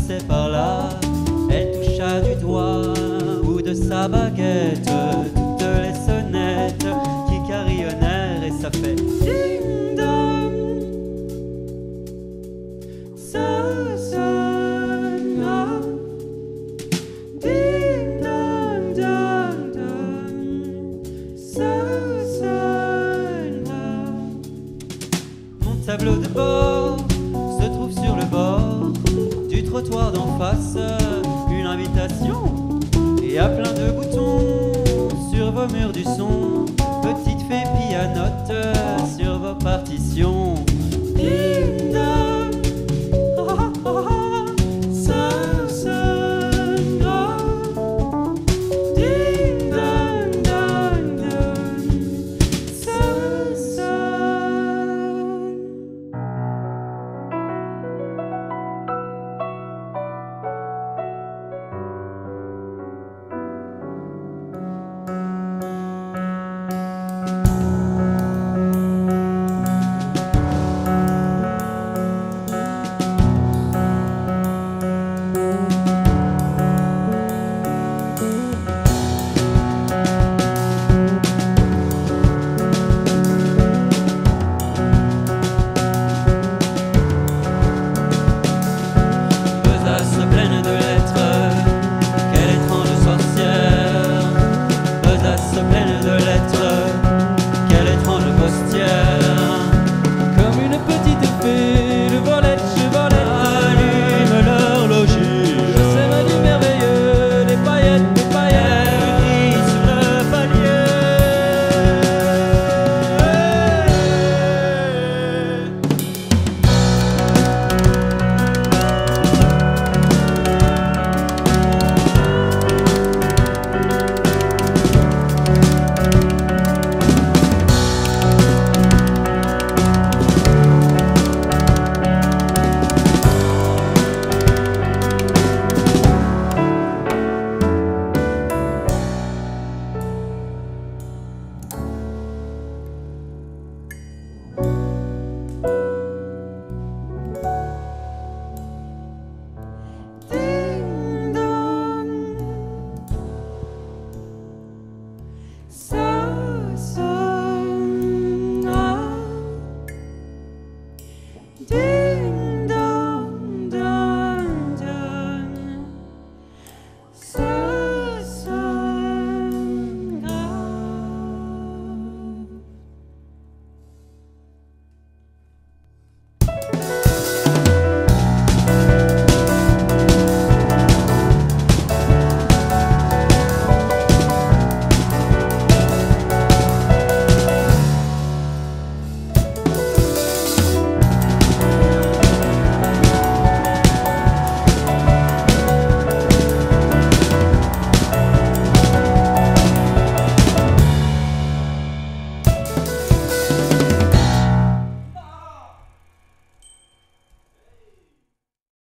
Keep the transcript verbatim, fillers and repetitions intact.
passait par là, elle toucha du doigt ou de sa baguette toutes les sonnettes qui carillonnèrent et ça fait ding dong. Ça sonne là, ding dong dong dong. Ça sonne là. Mon tableau de bord se trouve sur le bord du trottoir d'en face, une invitation et à plein de boutons sur vos murs du son.